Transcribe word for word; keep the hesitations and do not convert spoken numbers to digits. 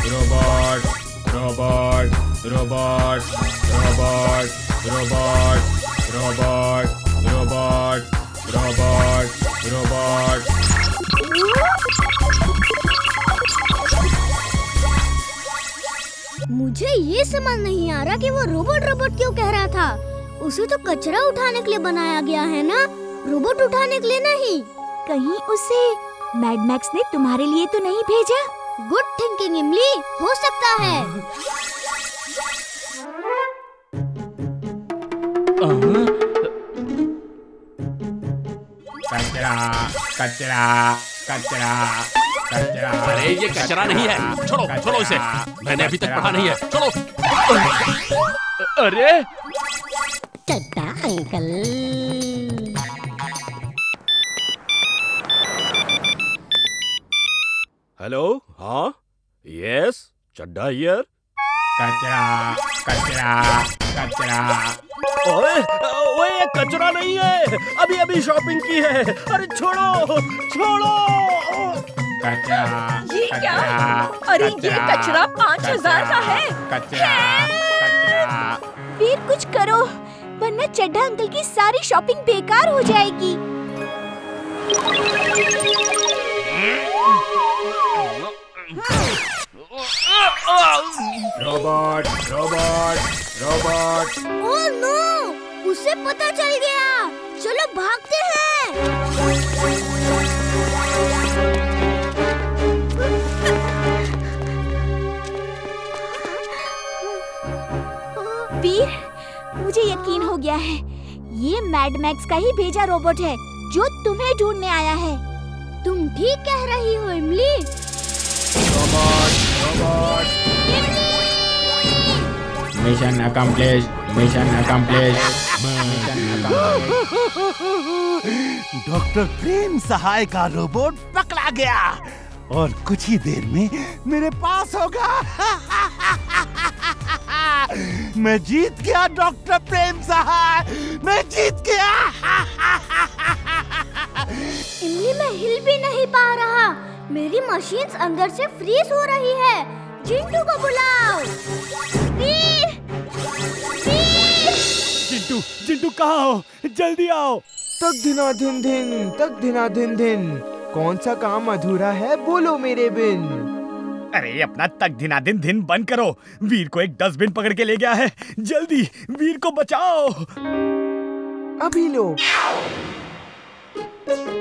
Robot robot robot robot robot robot robot robot robot. मुझे ये समझ नहीं आ रहा कि वो रोबोट रोबोट क्यों कह रहा था। उसे तो कचरा उठाने के लिए बनाया गया है ना, रोबोट उठाने के लिए नहीं। कहीं उसे मैड मैक्स ने तुम्हारे लिए तो नहीं भेजा? गुड थिंकिंग इमली, हो सकता है। कचरा कचरा कचरा कचरा। अरे ये कचरा नहीं है, छोड़ो छोड़ो इसे, मैंने अभी तक पढ़ा नहीं है, छोड़ो। अरे चड्डा अंकल। हेलो, हाँ, यस, चड्डा हियर। कचरा कचरा कचरा। ओए ओए, ये कचरा नहीं है, अभी अभी शॉपिंग की है। अरे छोड़ो छोड़ो। कचरा ये क्या? अरे ये कचरा पाँच हजार का है। कचरा कचरा। वीर कुछ करो, वरना चड्ढा अंकल की सारी शॉपिंग बेकार हो जाएगी। Robot robot robot. Oh no, उसे पता चल गया। चलो भागते हैं। वीर, मुझे यकीन हो गया है, ये मैड मैक्स का ही भेजा रोबोट है जो तुम्हें ढूंढने आया है। तुम ठीक कह रही हो Imli. Robot robot. Mission accomplish mission accomplish mission doctor Prem Sahay का रोबोट पकड़ा गया और कुछ ही देर में मेरे पास होगा। मैं जीत गया डॉक्टर प्रेम सहाय, मैं जीत गया। इमली, मैं हिल भी नहीं पा रहा। मेरी मशीन्स अंदर से फ्रीज हो रही है। चिंटू को बुलाओ। वीर! वीर! चिंटू चिंटू कहाँ हो? जल्दी आओ। तक धिना धिन धिन तक धिना धिन धिन। कौन सा काम अधूरा है, बोलो मेरे बिन। अरे अपना तक धिना दिन धिन बंद करो, वीर को एक डस्टबिन पकड़ के ले गया है। जल्दी वीर को बचाओ। अभी लो।